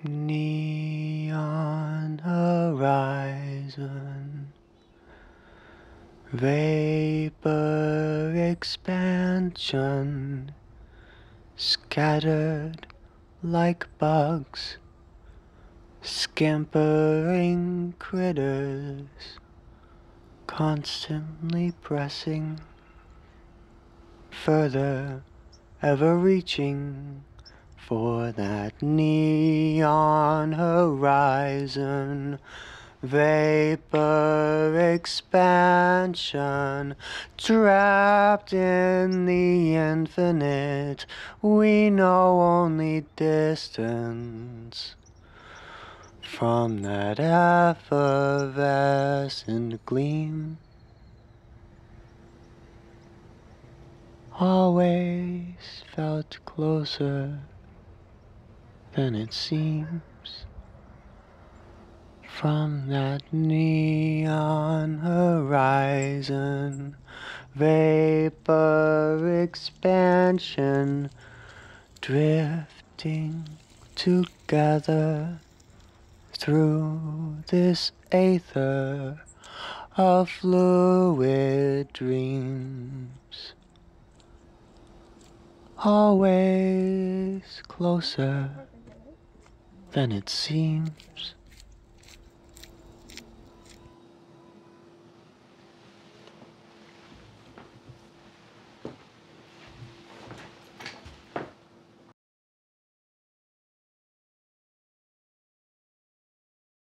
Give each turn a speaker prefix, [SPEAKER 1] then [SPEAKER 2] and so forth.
[SPEAKER 1] Neon horizon, vapor expansion, scattered like bugs, scampering critters, constantly pressing further, ever reaching for that neon horizon. Vapor expansion, trapped in the infinite, we know only distance from that effervescent gleam. Always felt closer than it seems. From that neon horizon, vapor expansion, drifting together through this aether of fluid dreams. Always closer than it seems.